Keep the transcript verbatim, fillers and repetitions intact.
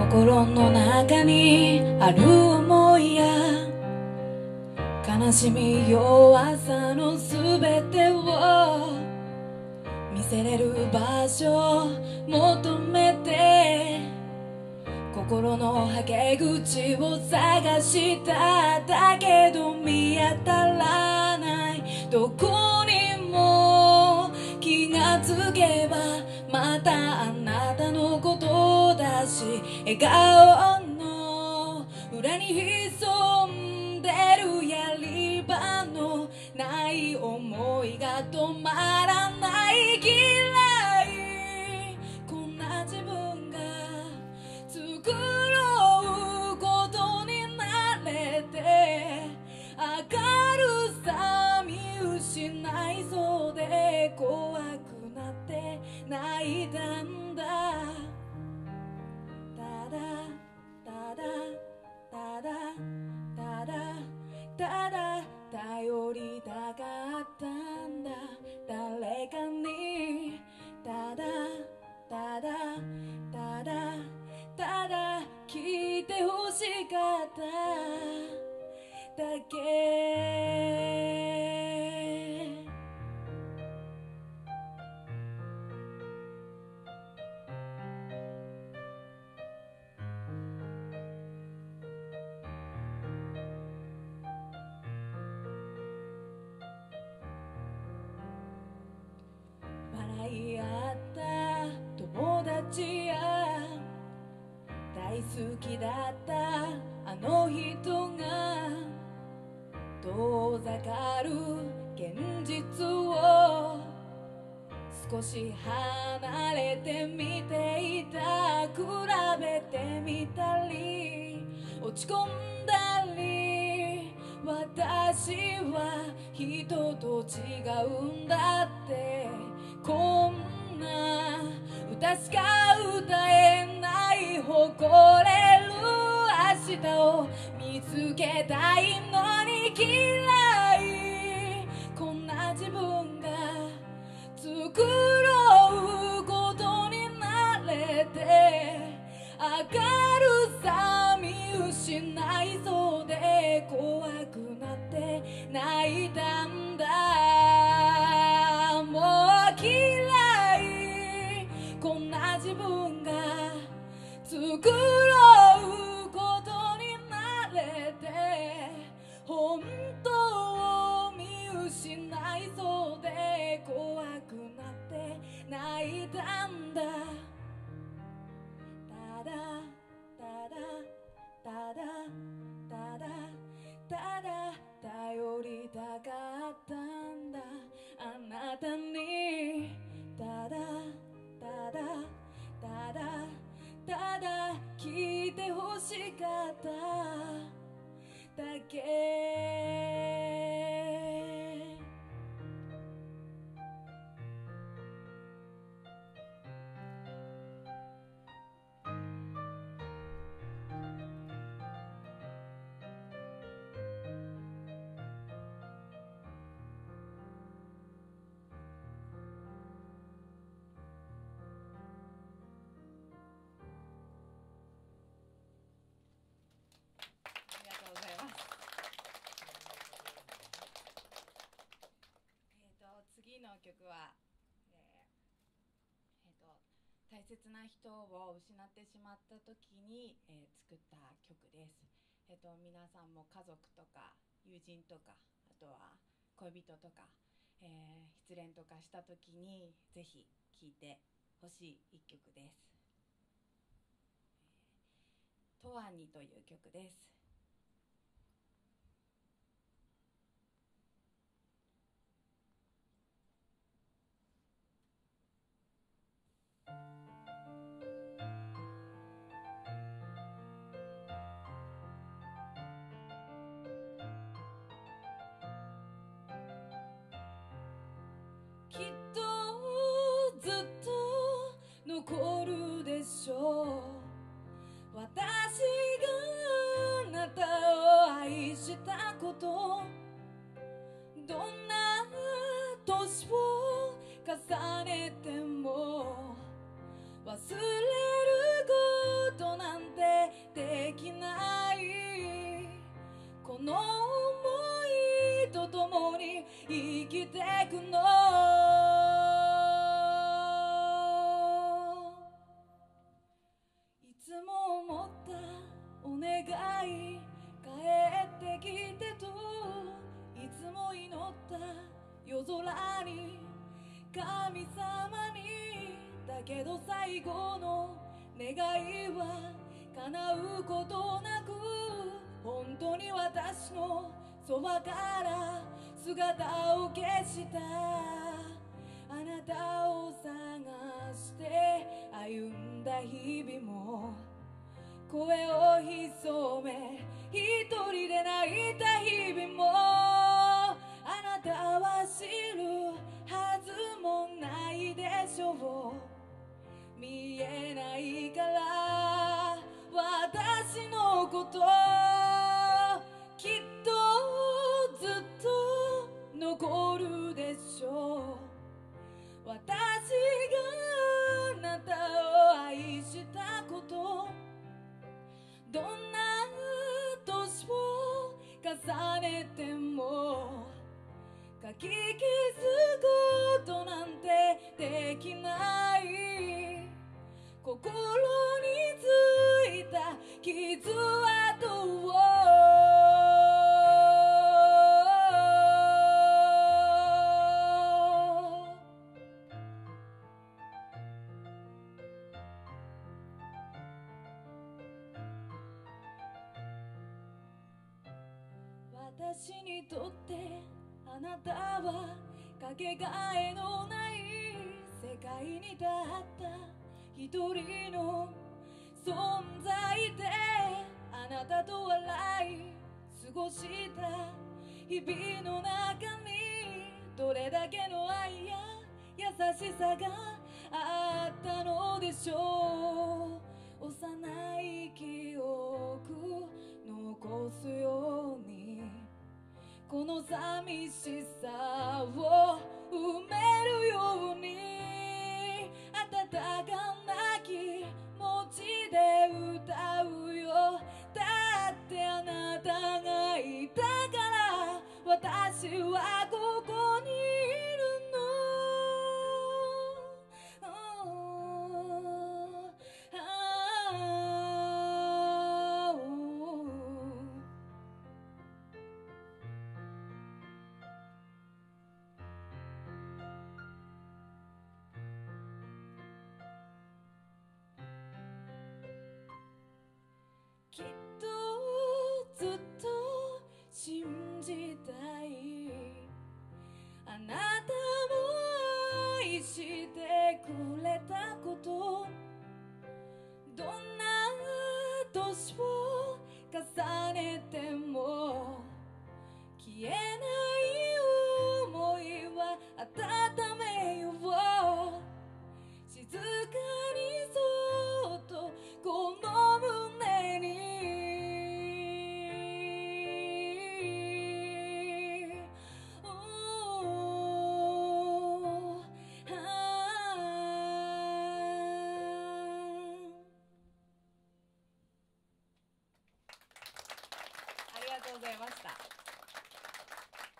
心の中にある思いや悲しみ弱さのすべてを見せれる場所求めて心のはけ口を探しただけど見当たらないどこにも気がつけばまたあなたのことだし笑顔の裏に潜んでるやり場のない思いが止まらない嫌いこんな自分が作ろうことになれて明るさ見失いそうで怖くなって泣いたんだただただただただただ頼りたかったんだ誰かにただただただただ聞いてほしかっただけ笑い合った友達や大好きだったあの人が遠ざかる現実を少し離れて見ていた比べてみたり落ち込んだり私は人と違うんだってこんな歌しか歌えない誇れる明日を見つけたいのに嫌いこんな自分が作ろうことになれて明るさ見失いそうで怖くなって泣いたんだもう嫌いこんな自分が作ろうことになれて本当を見失いそうで怖くなって泣いたんだただただただただただ頼りたかったんだあなたにただただただただ聞いてほしかっただけ次の曲は、えーえー、と大切な人を失ってしまった時に、えー、作った曲です、えー、と皆さんも家族とか友人とかあとは恋人とか、えー、失恋とかした時にぜひ聴いてほしい一曲です。「とわに」という曲です。きっとずっと残るでしょう私があなたを愛したことどんな年を重ねても忘れることなんての想いとともに生きてくの。いつも思ったお願い帰ってきてといつも祈った夜空に神様に。だけど最後の願いは叶うことなく、本当に私のそばから姿を消したあなたを探して歩んだ日々も、声を潜め一人で泣いた日々も、あなたは知るはずもないでしょう。見えないから私のこときっとずっと残るでしょう。私があなたを愛したこと、どんな年を重ねても書き消すことなんてできない。心についた傷跡を私にとってあなたはかけがえのない世界に立った一人の存在で、あなたと笑い過ごした日々の中にどれだけの愛や優しさがあったのでしょう。幼い記憶残すようにこの寂しさを埋めるように、温かな気持ちで歌うよ。だってあなたがいたから私はここにいるの。きっとずっと信じたい、あなたも愛してくれたこと、どんな年を重ねても消えない想いは温めよう。静かにそっとこの胸にありがとうございました。